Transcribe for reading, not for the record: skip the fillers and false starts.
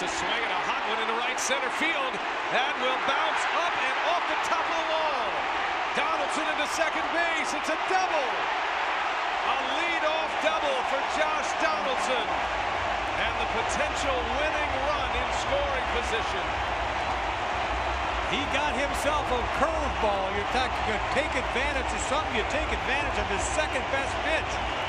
a swing and a hot one into right center field. That will bounce up and off the top of the wall. Donaldson into second base. It's a double. A leadoff double for Josh Donaldson. And the potential winning run in scoring position. He got himself a curveball. You're talking, you take advantage of something. You take advantage of his second best pitch.